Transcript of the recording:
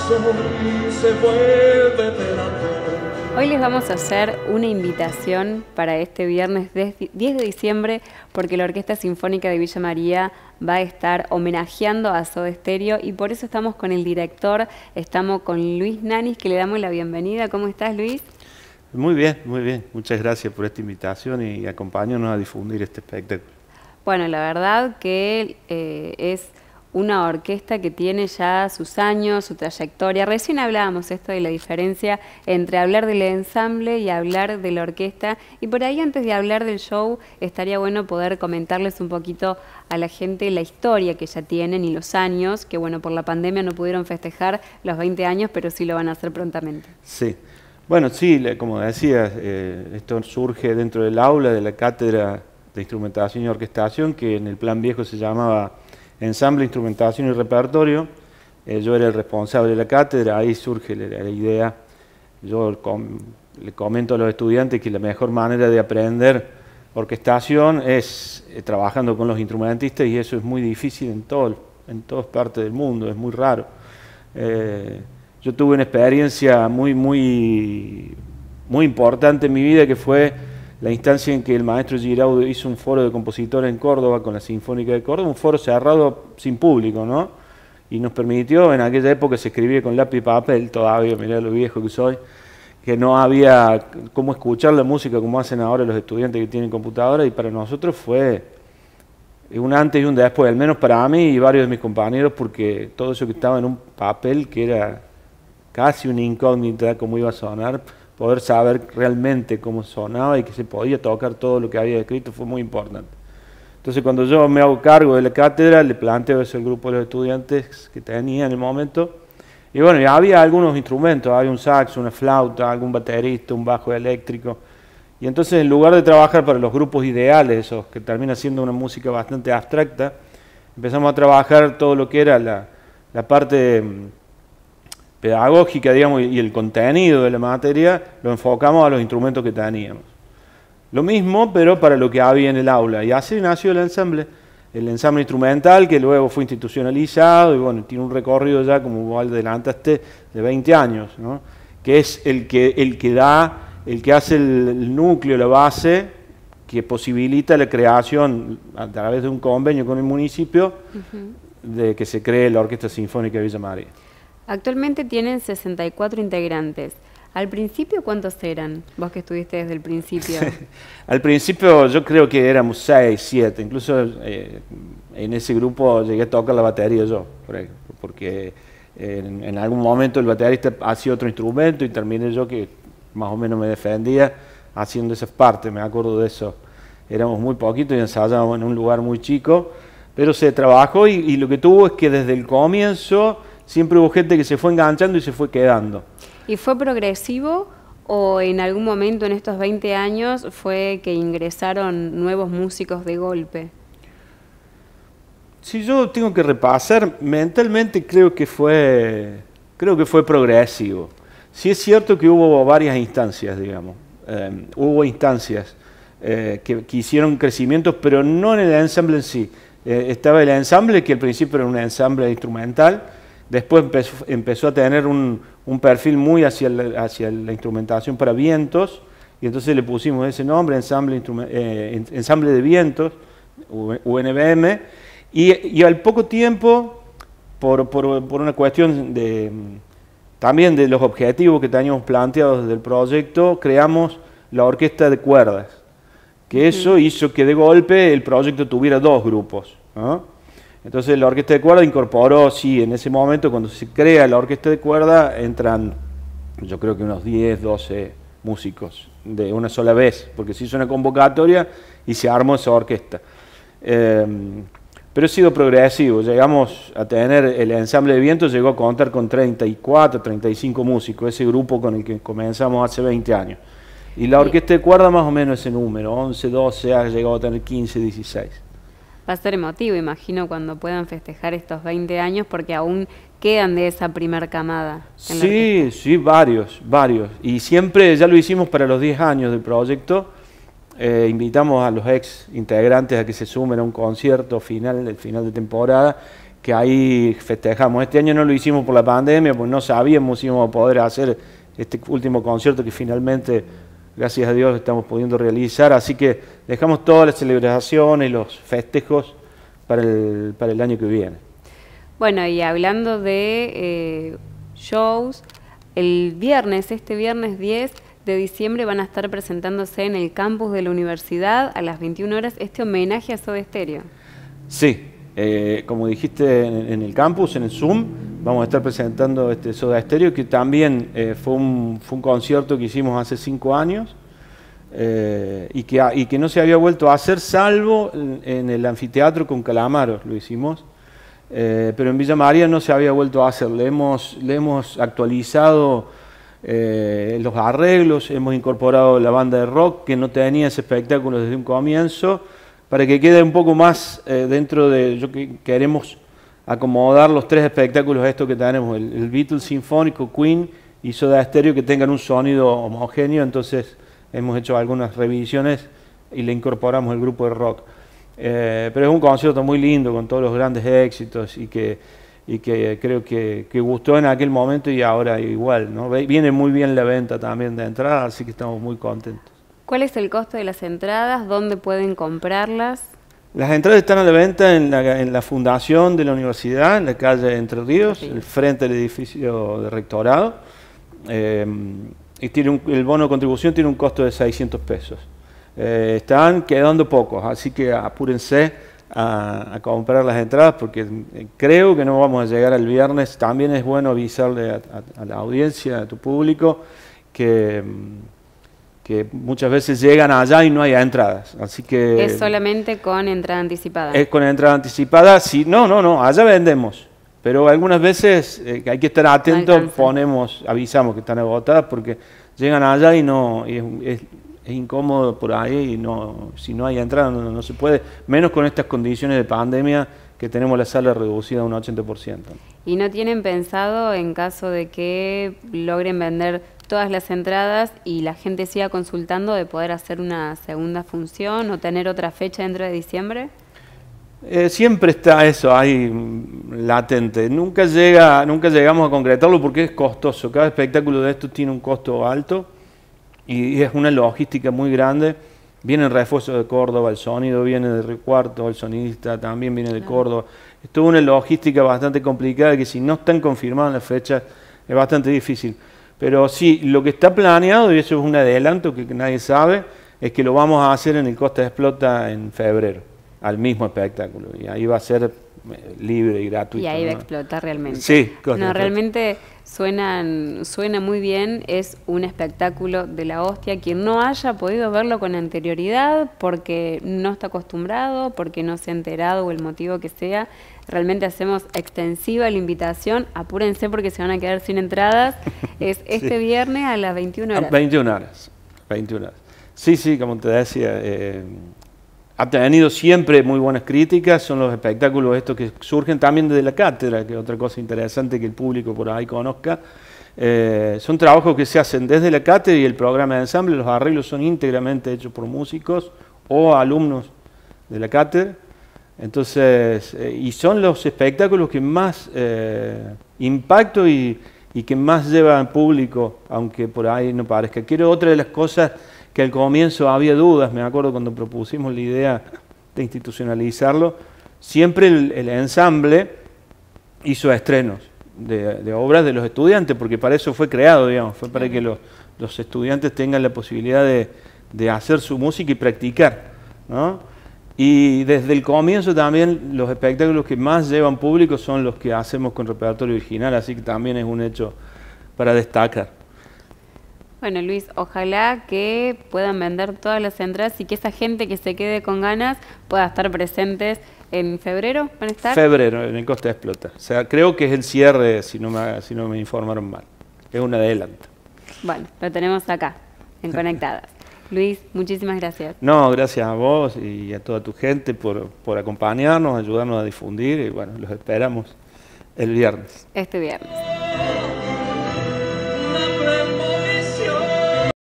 se vuelve pelato. Hoy les vamos a hacer una invitación para este viernes 10 de diciembre porque la Orquesta Sinfónica de Villa María va a estar homenajeando a Soda Stereo y por eso estamos con el director, estamos con Luis Nanis, que le damos la bienvenida. ¿Cómo estás, Luis? Muy bien, muy bien. Muchas gracias por esta invitación y acompáñanos a difundir este espectáculo. Bueno, la verdad que es una orquesta que tiene ya sus años, su trayectoria. Recién hablábamos esto de la diferencia entre hablar del ensamble y hablar de la orquesta. Y por ahí, antes de hablar del show, estaría bueno poder comentarles un poquito a la gente la historia que ya tienen y los años, que bueno, por la pandemia no pudieron festejar los 20 años, pero sí lo van a hacer prontamente. Sí. Bueno, sí, como decías, esto surge dentro del aula de la Cátedra de Instrumentación y Orquestación, que en el plan viejo se llamaba Ensamble, Instrumentación y Repertorio. Yo era el responsable de la cátedra, ahí surge la idea. Yo le comento a los estudiantes que la mejor manera de aprender orquestación es trabajando con los instrumentistas, y eso es muy difícil en todas partes del mundo, es muy raro. Yo tuve una experiencia muy importante en mi vida, que fue la instancia en que el maestro Giraud hizo un foro de compositores en Córdoba con la Sinfónica de Córdoba, un foro cerrado sin público, ¿no? Y nos permitió, en aquella época se escribía con lápiz y papel, todavía, mirá lo viejo que soy, que no había cómo escuchar la música como hacen ahora los estudiantes que tienen computadora, y para nosotros fue un antes y un después, al menos para mí y varios de mis compañeros, porque todo eso que estaba en un papel, que era casi una incógnita cómo iba a sonar, poder saber realmente cómo sonaba y que se podía tocar todo lo que había escrito, fue muy importante. Entonces, cuando yo me hago cargo de la cátedra, le planteo eso al grupo de los estudiantes que tenía en el momento. Y bueno, ya había algunos instrumentos, había un saxo, una flauta, algún baterista, un bajo eléctrico. Y entonces, en lugar de trabajar para los grupos ideales, esos que termina siendo una música bastante abstracta, empezamos a trabajar todo lo que era la parte pedagógica, digamos, y el contenido de la materia, lo enfocamos a los instrumentos que teníamos. Lo mismo, pero para lo que había en el aula. Y así nació el ensamble instrumental, que luego fue institucionalizado, y bueno, tiene un recorrido ya, como vos adelantaste, de 20 años, ¿no? Que es el que hace el núcleo, la base, que posibilita la creación, a través de un convenio con el municipio, de que se cree la Orquesta Sinfónica de Villa María. Actualmente tienen 64 integrantes. ¿Al principio cuántos eran? Vos que estuviste desde el principio. Al principio yo creo que éramos 6, 7. Incluso en ese grupo llegué a tocar la batería yo, porque en algún momento el baterista hacía otro instrumento y terminé yo, que más o menos me defendía, haciendo esas partes. Me acuerdo de eso. Éramos muy poquitos y ensayábamos en un lugar muy chico, pero se trabajó, y lo que tuvo es que desde el comienzo siempre hubo gente que se fue enganchando y se fue quedando. ¿Y fue progresivo o en algún momento en estos 20 años fue que ingresaron nuevos músicos de golpe? Si yo tengo que repasar, mentalmente creo que fue progresivo. Sí es cierto que hubo varias instancias, digamos. Hubo instancias que hicieron crecimientos, pero no en el ensamble en sí. Estaba el ensamble, que al principio era un ensamble instrumental. Después empezó a tener un perfil muy hacia la instrumentación para vientos, y entonces le pusimos ese nombre, ensamble de vientos, UNVM, y al poco tiempo, por una cuestión también de los objetivos que teníamos planteados desde el proyecto, creamos la orquesta de cuerdas, que eso hizo que de golpe el proyecto tuviera dos grupos, ¿no? Entonces la orquesta de cuerda incorporó, sí, en ese momento cuando se crea la orquesta de cuerda entran, yo creo que unos 10, 12 músicos de una sola vez, porque se hizo una convocatoria y se armó esa orquesta. Pero ha sido progresivo, llegamos a tener, el ensamble de vientos llegó a contar con 34, 35 músicos, ese grupo con el que comenzamos hace 20 años. Y la orquesta de cuerda más o menos ese número, 11, 12, ha llegado a tener 15, 16. Va a ser emotivo, imagino, cuando puedan festejar estos 20 años, porque aún quedan de esa primer camada. Sí, sí, varios. Y siempre, ya lo hicimos para los 10 años del proyecto, invitamos a los ex integrantes a que se sumen a un concierto final de temporada, que ahí festejamos. Este año no lo hicimos por la pandemia, pues no sabíamos si íbamos a poder hacer este último concierto que finalmente, gracias a Dios, estamos pudiendo realizar. Así que dejamos todas las celebraciones y los festejos para el año que viene. Bueno, y hablando de shows, el viernes, este viernes 10 de diciembre van a estar presentándose en el campus de la universidad a las 21 horas este homenaje a Soda Stereo. Sí. Como dijiste en el campus, en el Zoom, vamos a estar presentando este Soda Stereo, que también fue un concierto que hicimos hace 5 años y que no se había vuelto a hacer, salvo en el anfiteatro con Calamaros, lo hicimos, pero en Villa María no se había vuelto a hacer. Le hemos actualizado los arreglos, hemos incorporado la banda de rock que no tenía ese espectáculo desde un comienzo, para que quede un poco más dentro de... queremos acomodar los 3 espectáculos estos que tenemos, el Beatles Sinfónico, Queen y Soda Stereo, que tengan un sonido homogéneo. Entonces hemos hecho algunas revisiones y le incorporamos el grupo de rock. Pero es un concierto muy lindo, con todos los grandes éxitos y que creo que gustó en aquel momento y ahora igual, ¿no? Viene muy bien la venta también de entrada, así que estamos muy contentos. ¿Cuál es el costo de las entradas? ¿Dónde pueden comprarlas? Las entradas están a la venta en la fundación de la universidad, en la calle Entre Ríos, sí, frente al edificio de rectorado. Y el bono de contribución tiene un costo de 600 pesos. Están quedando pocos, así que apúrense a comprar las entradas porque creo que no vamos a llegar al viernes. También es bueno avisarle a la audiencia, a tu público, que muchas veces llegan allá y no hay entradas, así que... ¿Es solamente con entrada anticipada? Es con entrada anticipada, sí, no, allá vendemos, pero algunas veces hay que estar atentos, avisamos que están agotadas porque llegan allá y es incómodo por ahí y si no hay entrada no se puede, menos con estas condiciones de pandemia que tenemos la sala reducida a un 80%. ¿Y no tienen pensado, en caso de que logren vender todas las entradas y la gente siga consultando, de poder hacer una segunda función o tener otra fecha dentro de diciembre? Siempre está eso ahí latente. Nunca llegamos a concretarlo porque es costoso. Cada espectáculo de estos tiene un costo alto y es una logística muy grande. Viene el refuerzo de Córdoba, el sonido viene de Río Cuarto, el sonidista también viene de Córdoba. Es toda una logística bastante complicada que si no están confirmadas las fechas es bastante difícil. Pero sí, lo que está planeado, y eso es un adelanto que nadie sabe, es que lo vamos a hacer en el Costa Explota en febrero, al mismo espectáculo. Y ahí va a ser libre y gratuito. Y ahí va a explotar realmente. Sí, no, realmente suena muy bien, es un espectáculo de la hostia. Quien no haya podido verlo con anterioridad, porque no está acostumbrado, porque no se ha enterado o el motivo que sea, realmente hacemos extensiva la invitación. Apúrense porque se van a quedar sin entradas. Es este viernes a las 21 horas. 21 horas. Sí, como te decía, ha tenido siempre muy buenas críticas. Son los espectáculos estos que surgen también desde la cátedra, que es otra cosa interesante que el público por ahí conozca. Son trabajos que se hacen desde la cátedra y el programa de ensamble. Los arreglos son íntegramente hechos por músicos o alumnos de la cátedra. Entonces, y son los espectáculos que más impacto y que más llevan público, aunque por ahí no parezca. Quiero otra de las cosas que al comienzo había dudas, me acuerdo cuando propusimos la idea de institucionalizarlo, siempre el ensamble hizo estrenos de obras de los estudiantes, porque para eso fue creado, digamos, fue para que los estudiantes tengan la posibilidad de hacer su música y practicar, ¿no? Y desde el comienzo también los espectáculos que más llevan público son los que hacemos con repertorio original, así que también es un hecho para destacar. Bueno, Luis, ojalá que puedan vender todas las entradas y que esa gente que se quede con ganas pueda estar presentes en febrero. ¿Van a estar? Febrero, en el Costa Explota. O sea, creo que es el cierre, si no me informaron mal. Es un adelanto. Bueno, lo tenemos acá, en Conectadas. Luis, muchísimas gracias. No, gracias a vos y a toda tu gente por acompañarnos, ayudarnos a difundir y bueno, los esperamos el viernes. Este viernes.